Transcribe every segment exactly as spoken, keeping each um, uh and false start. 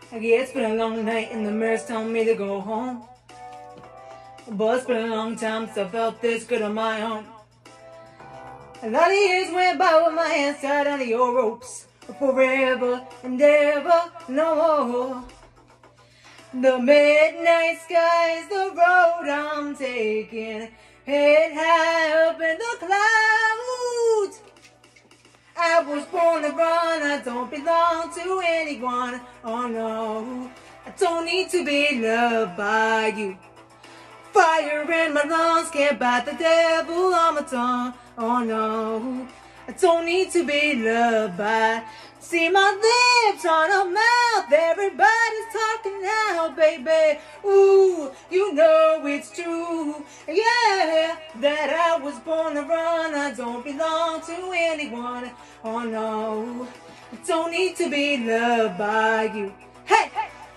Yeah, it's been a long night and the mirror's telling me to go home. But it's been a long time since I felt this good on my own. A lot of years went by with my hands tied under your ropes. Forever and ever, no more. The midnight sky is the road I'm taking. Head high up in the clouds. I was born to run, I don't belong to anyone. Oh no, I don't need to be loved by you. Fire in my lungs, can't bite the devil on my tongue. Oh no, I don't need to be loved by. See my lips on a mouth, everybody's talking now, baby. Ooh, you know it's true, yeah, that I was born to run, I don't belong to anyone. Oh no, I don't need to be loved by you. Hey!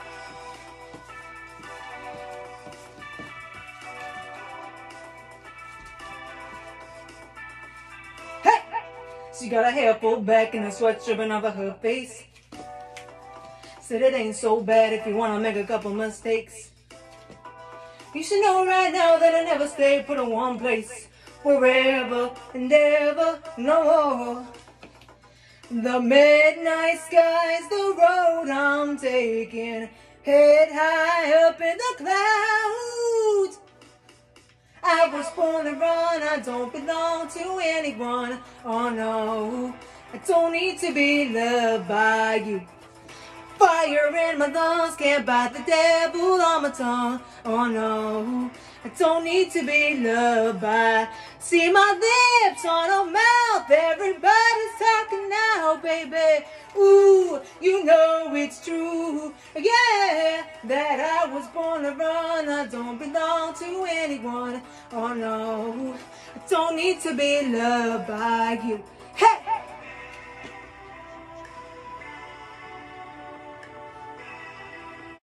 She got her hair pulled back and a sweat dripping off of her face. Said it ain't so bad if you wanna make a couple mistakes. You should know right now that I never stay put in one place. Forever and ever, no more. The midnight sky's the road I'm taking. Head high up in the clouds. I was born to run, I don't belong to anyone. Oh no, I don't need to be loved by you. Fire in my lungs, can't bite the devil on my tongue. Oh no, I don't need to be loved by. See my lips on a mouth, everybody's talking now, baby. Ooh, you know it's true, yeah, that I was born to run, I don't belong to anyone. Oh no, I don't need to be loved by you.